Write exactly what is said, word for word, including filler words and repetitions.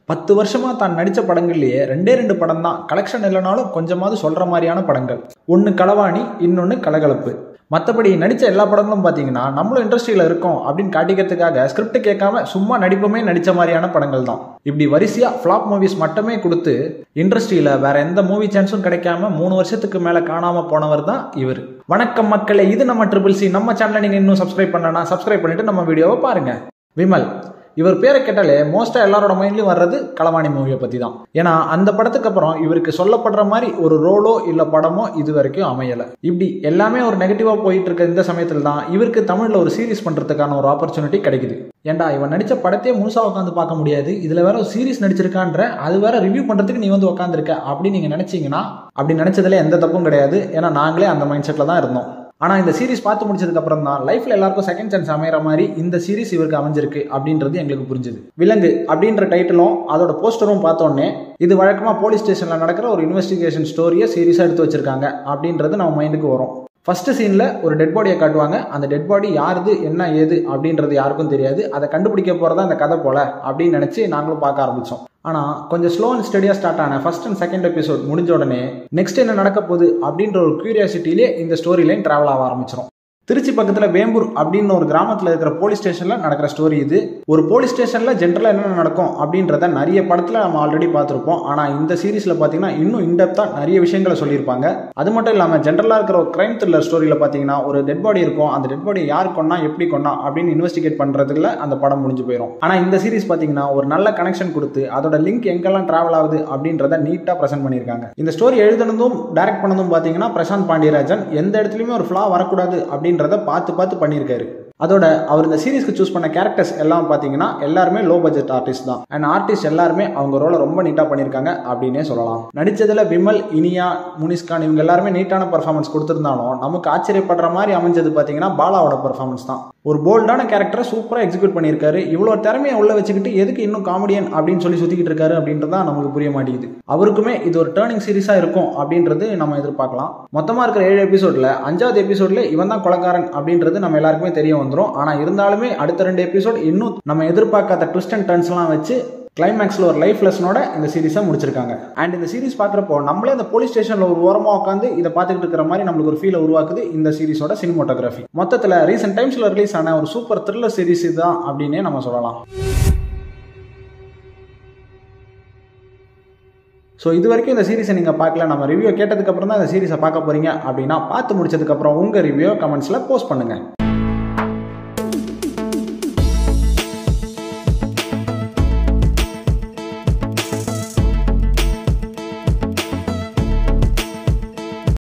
பத்து வருஷமா தான் நடித்த படங்கள்லேயே ரெண்டே ரெண்டு படம் தான் கலெக்ஷன் இல்லைனாலும் கொஞ்சமாவது சொல்கிற மாதிரியான படங்கள். ஒன்று களவாணி, இன்னொன்று கலகலப்பு. மற்றபடி நடித்த எல்லா படங்களும் பார்த்தீங்கன்னா நம்மளும் இண்டஸ்ட்ரியில் இருக்கோம் அப்படின்னு காட்டிக்கிறதுக்காக ஸ்கிரிப்ட் கேட்காம சும்மா நடிப்புமே நடித்த மாதிரியான படங்கள் தான். இப்படி வரிசையாக ஃப்ளாப் மூவிஸ் மட்டுமே கொடுத்து இண்டஸ்ட்ரியில் வேற எந்த மூவி சான்ஸும் கிடைக்காம மூணு வருஷத்துக்கு மேலே காணாமல் போனவர் தான் இவர். வணக்கம் மக்களே, இது நம்ம ட்ரிபிள் சி. நம்ம சேனலை நீங்கள் இன்னும் சப்ஸ்கிரைப் பண்ணனா சப்ஸ்கிரைப் பண்ணிட்டு நம்ம வீடியோவை பாருங்க. விமல், இவர் பேரை கேட்டாலே மோஸ்டா எல்லாரோட மைண்ட்லயும் வர்றது களவாணி மூவியை பத்தி தான். ஏன்னா அந்த படத்துக்கு அப்புறம் இவருக்கு சொல்லப்படுற மாதிரி ஒரு ரோலோ இல்ல படமோ இது வரைக்கும் அமையல. இப்படி எல்லாமே ஒரு நெகட்டிவா போயிட்டு இருக்க இந்த சமயத்துல தான் இவருக்கு தமிழ்ல ஒரு சீரிஸ் பண்றதுக்கான ஒரு ஆப்பர்ச்சுனிட்டி கிடைக்குது. ஏன்டா இவன் நடிச்ச படத்தையே முழுசா உட்காந்து பார்க்க முடியாது, இதுல வேற ஒரு சீரிஸ் நடிச்சிருக்கான்ற, அது வேற ரிவ்யூ பண்றதுக்கு நீ வந்து உட்காந்துருக்க அப்படின்னு நீங்க நினைச்சீங்கன்னா அப்படி நினைச்சதுல எந்த தப்பும் கிடையாது. ஏன்னா நாங்களே அந்த மைண்ட் செட்ல தான் இருந்தோம். ஆனால் இந்த சீரிஸ் பார்த்து முடிச்சதுக்கு அப்புறம் தான் லைஃப்ல எல்லாருக்கும் செகண்ட் சான்ஸ் அமைகிற மாதிரி இந்த சீரிஸ் இவருக்கு அமைஞ்சிருக்கு அப்படின்றது எங்களுக்கு புரிஞ்சுது. விலங்கு அப்படின்ற டைட்டிலும் அதோட போஸ்டரும் பார்த்தோன்னே இது வழக்கமாக போலீஸ் ஸ்டேஷன்ல நடக்கிற ஒரு இன்வெஸ்டிகேஷன் ஸ்டோரியை சீரியஸாக எடுத்து வச்சிருக்காங்க அப்படின்றது நம்ம மைண்டுக்கு வரும். ஃபர்ஸ்ட் சீன்ல ஒரு டெட் பாடியை காட்டுவாங்க. அந்த டெட் பாடி யாருது என்ன ஏது அப்படின்றது யாருக்கும் தெரியாது. அதை கண்டுபிடிக்க போறதா இந்த கதை போல அப்படின்னு நினைச்சு நாங்களும் பார்க்க ஆரம்பிச்சோம். ஆனா கொஞ்சம் ஸ்லோ அண்ட் ஸ்டடியா ஸ்டார்ட் ஆன ஃபர்ஸ்ட் அண்ட் செகண்ட் எபிசோட் முடிஞ்ச உடனே நெக்ஸ்ட் என்ன நடக்க போகுது அப்படின்ற ஒரு கியூரியாசிட்டிலே இந்த ஸ்டோரி லைன் டிராவல் ஆக ஆரம்பிச்சிடும். திருச்சி பக்கத்துல வேம்பூர் அப்படின்னு ஒரு கிராமத்துல இருக்கிற போலீஸ் ஸ்டேஷன்ல நடக்கிற ஸ்டோரி இது. ஒரு போலீஸ் ஸ்டேஷன்ல ஜென்ரலா என்னென்ன நடக்கும் அப்படின்றத நிறைய படத்துல நம்ம ஆல்ரெடி பார்த்துருப்போம். ஆனா இந்த சீரீஸ்ல பாத்தீங்கன்னா இன்னும் இன்டெப்தா நிறைய விஷயங்களை சொல்லியிருப்பாங்க. அது மட்டும் இல்லாம ஜென்ரலா இருக்கிற ஒரு கிரைம் த்ரில்லர் ஸ்டோரியில பாத்தீங்கன்னா ஒரு டெட் பாடி இருக்கும். அந்த டெட் பாடி யார் கொன்னா எப்படி கொன்னா அப்படின்னு இன்வெஸ்டிகேட் பண்றதுல அந்த படம் முடிஞ்சு போயிடும். ஆனா இந்த சீரீஸ் பாத்தீங்கன்னா ஒரு நல்ல கனெக்ஷன் கொடுத்து அதோட லிங்க் எங்கெல்லாம் டிராவல் ஆகுது அப்படின்றத நீட்டா பிரசென்ட் பண்ணியிருக்காங்க. இந்த ஸ்டோரி எழுதுனதும் டைரக்ட் பண்ணதும் பாத்தீங்கன்னா பிரசாந்த் பாண்டியராஜன். எந்த இடத்துலயுமே ஒரு ஃபிளா வரக்கூடாது அப்படின்னு பார்த்து பார்த்து பண்ணியிருக்காரு. அதோட அவர் இந்த சீரீஸ்க்கு சூஸ் பண்ண கேரக்டர்ஸ் எல்லாம் பாத்தீங்கன்னா எல்லாருமே லோ பட்ஜெட் ஆர்டிஸ்ட் தான். அண்ட் ஆர்டிஸ்ட் எல்லாருமே அவங்க ரோலை ரொம்ப நீட்டா பண்ணியிருக்காங்க அப்படின்னே சொல்லலாம். நடிச்சதுல விமல், இனியா, முனிஸ்கான் இவங்க எல்லாருமே நீட்டான பெர்ஃபார்மன்ஸ் கொடுத்திருந்தாலும் நமக்கு ஆச்சரியப்படுற மாதிரி அமைஞ்சது பாத்தீங்கன்னா பாலாவோட பெர்ஃபார்மன்ஸ் தான். ஒரு போல்டான கேரக்டரை சூப்பரா எக்ஸிக்யூட் பண்ணியிருக்காரு. இவ்வளவு திறமையை உள்ள வச்சுக்கிட்டு எதுக்கு இன்னும் காமெடியன் அப்படின்னு சொல்லி சுத்திக்கிட்டு இருக்காரு அப்படின்றதான் நமக்கு புரிய மாட்டேங்குது. அவருக்குமே இது ஒரு டேர்னிங் சீரீஸா இருக்கும் அப்படின்றது நம்ம எதிர்பார்க்கலாம். மொத்தமா இருக்கிற ஏழு எபிசோட்ல அஞ்சாவது எபிசோட்ல இவன் தான் கொலைகாரன் அப்படின்றது நம்ம எல்லாருக்குமே தெரிய வந்துடும். ஆனா இருந்தாலுமே அடுத்த ரெண்டு எபிசோட் இன்னும் நம்ம எதிர்பார்க்காத ட்விஸ்ட் அண்ட் டர்ன்ஸ் எல்லாம் வச்சு கிளைமேக்ஸ்ல ஒரு லைஃப் லெசனோட இந்த சீரீஸை முடிச்சிருக்காங்க. அண்ட் இந்த சீரீஸ் பாக்குறப்போ நம்மளே அந்த போலீஸ் ஸ்டேஷன்ல ஒரு ஓரமா உட்காந்து இதை பார்த்துக்கிட்டு இருக்கிற மாதிரி நம்மளுக்கு ஒரு ஃபீலை உருவாக்குது இந்த சீரீஸோட சினிமோட்டோகிராஃபி. மொத்தத்துல ரீசெண்ட் டைம்ஸ்ல ரிலீஸ் ஆன ஒரு சூப்பர் த்ரில்லர் சீரீஸ் தான் அப்படின்னே நம்ம சொல்லலாம். ஸோ இது வரைக்கும் இந்த சீரீஸை நீங்கள் பார்க்கல, நம்ம ரிவ்யூ கேட்டதுக்கப்புறம் தான் இந்த சீரீஸை பார்க்க போறீங்க அப்படின்னா பார்த்து முடிச்சதுக்கப்புறம் உங்கள் ரிவ்யூ கமெண்ட்ஸில் போஸ்ட் பண்ணுங்கள்.